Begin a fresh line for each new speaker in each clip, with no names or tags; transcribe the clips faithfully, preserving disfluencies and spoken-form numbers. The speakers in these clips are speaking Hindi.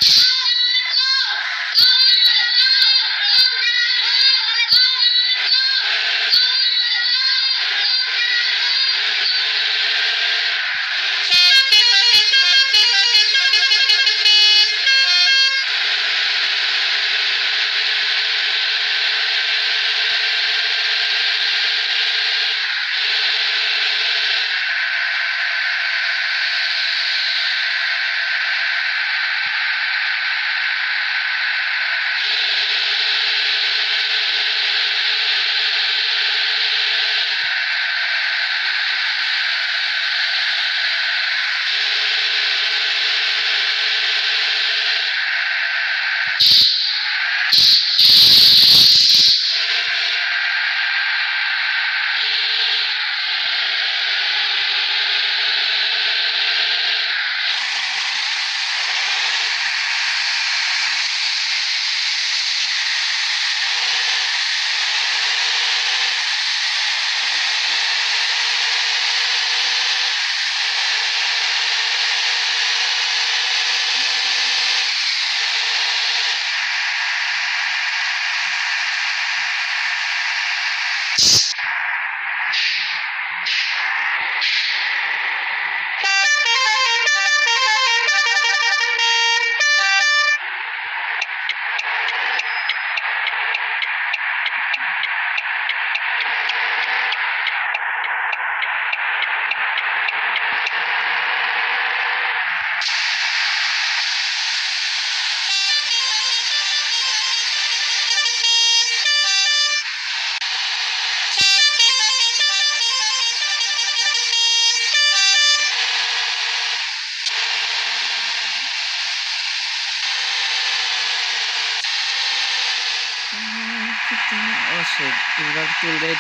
ओह शिट, इस बार किल रेट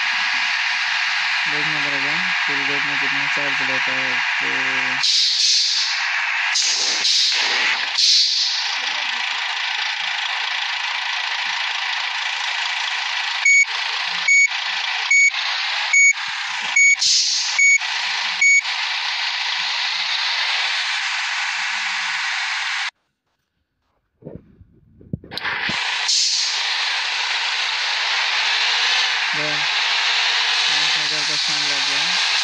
देखना पड़ेगा, किल रेट में कितना चार्ज लेता है। तो का फोन लग गया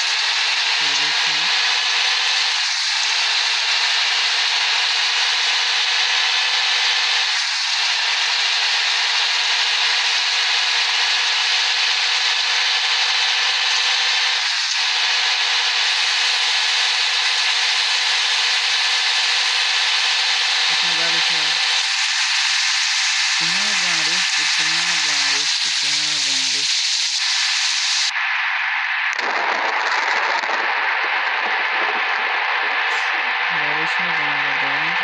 इतना बारिश है, इतना बारिश इतना बारिश इतना बारिश बारिश में जाना पड़ता है।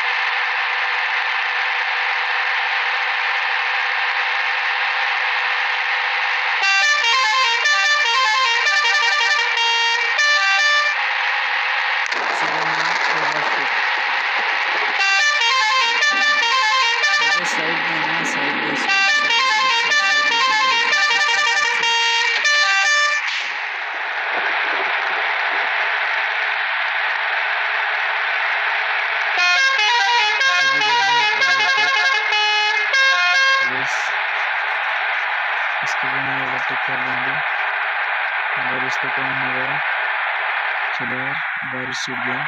साइड में साइड में इसको भी मैं इलेक्ट्रिक कर देंगे। बारिश तो कम हो रहा है, चलो बारिश छूट गया।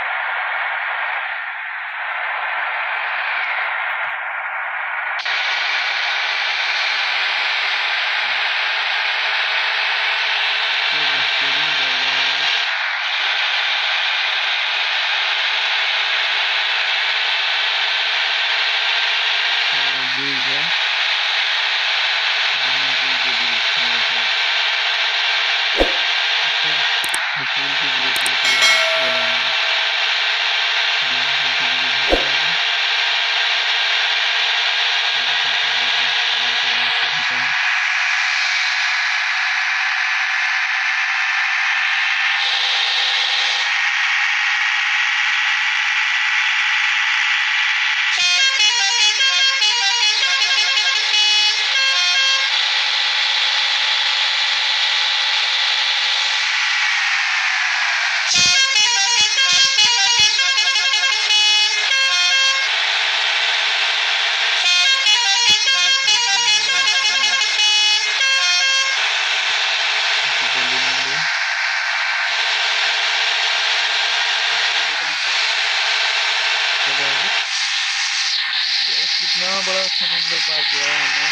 इतना बड़ा समुंदर पार किया है हमने,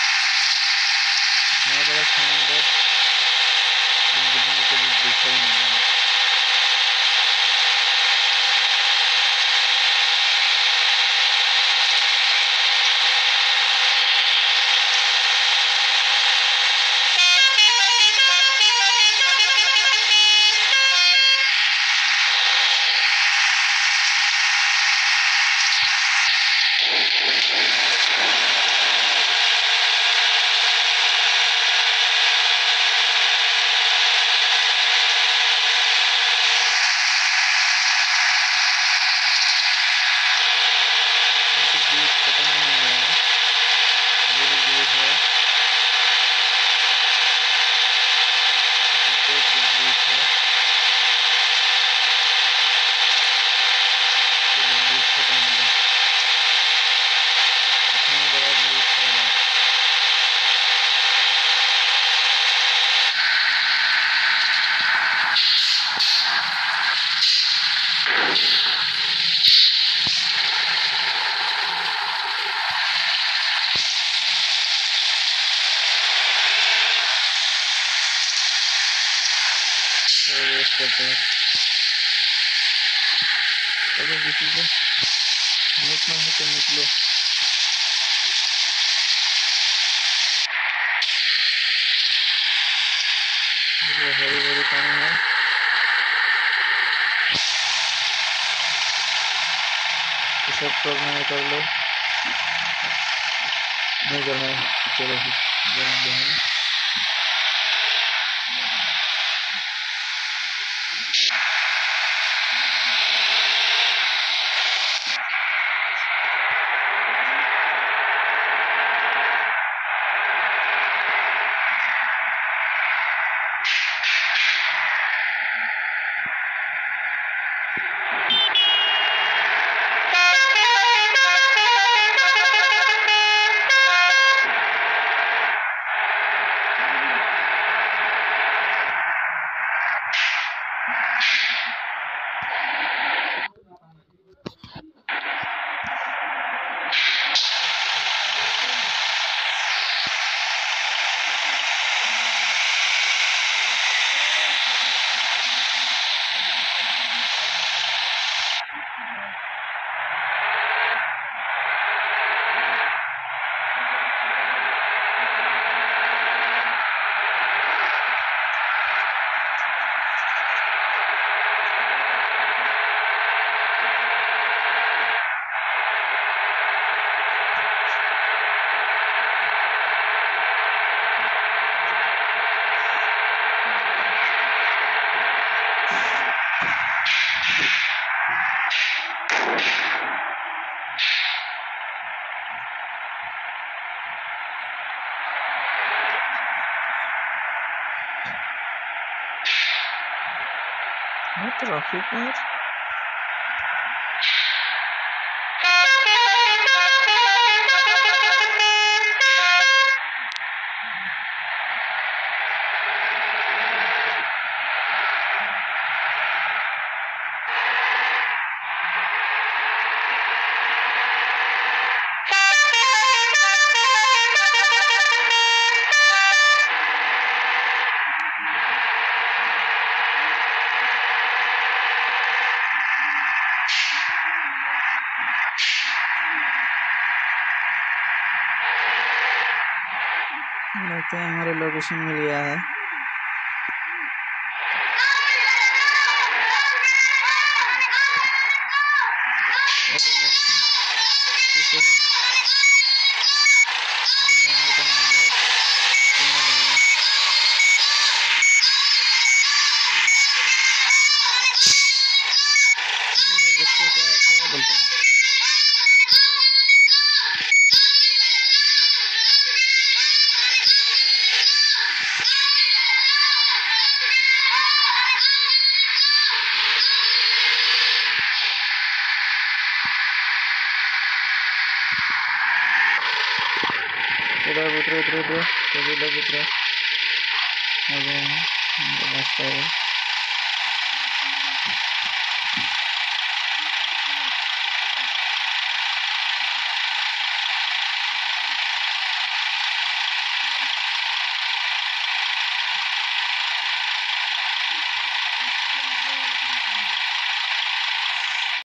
इतना बड़ा समुंदर जिंदगी में कभी देखा ही नहीं है। खत्म नहीं हो रहा है, अभी भी दूर है, बहुत दूर है, तो खत्म हो गया, इतना बड़ा दूर है यार। वेस्ट करते हैं, अगर किसी को निकलना है तो निकलो। ये हरी भरी पानी है, तो सब करना है कर लो, नहीं करना है चलो फिर। ट्रैफिक में लगता है हमारे लोकेशन मिल गया है। बच्चे क्या क्या बोलते हैं? उधर उतरो उतरो उतरो सभी लोग उतरो आ गए हैं।